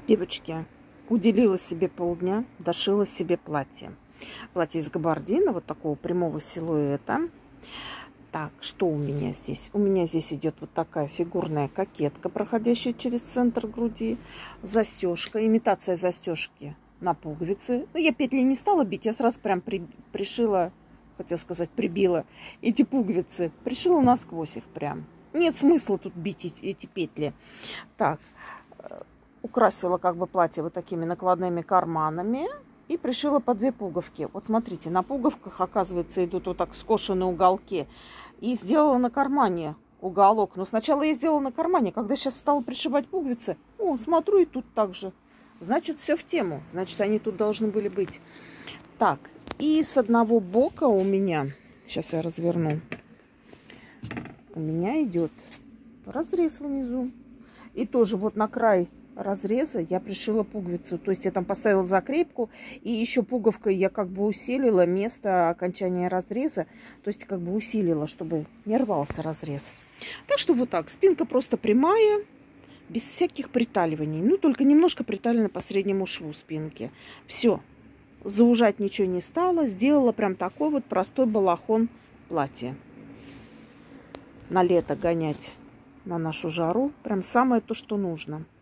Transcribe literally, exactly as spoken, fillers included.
Девочки, уделила себе полдня, дошила себе платье. Платье из габардина, вот такого прямого силуэта. Так, что у меня здесь? У меня здесь идет вот такая фигурная кокетка, проходящая через центр груди. Застежка, имитация застежки на пуговицы. Ну, я петли не стала бить, я сразу прям при, пришила, хотела сказать, прибила эти пуговицы. Пришила насквозь их прям. Нет смысла тут бить эти петли. Так, украсила как бы платье вот такими накладными карманами и пришила по две пуговки. Вот смотрите, на пуговках, оказывается, идут вот так скошенные уголки. И сделала на кармане уголок. Но сначала я сделала на кармане, когда сейчас стала пришивать пуговицы, о, смотрю, и тут так же. Значит, все в тему. Значит, они тут должны были быть. Так, и с одного бока у меня, сейчас я разверну, у меня идет разрез внизу. И тоже вот на край разреза я пришила пуговицу. То есть я там поставила закрепку. И еще пуговкой я как бы усилила место окончания разреза. То есть как бы усилила, чтобы не рвался разрез. Так что вот так. Спинка просто прямая. Без всяких приталиваний. Ну, только немножко приталено по среднему шву спинки. Все. Заужать ничего не стало. Сделала прям такой вот простой балахон платья. На лето гонять на нашу жару. Прям самое то, что нужно.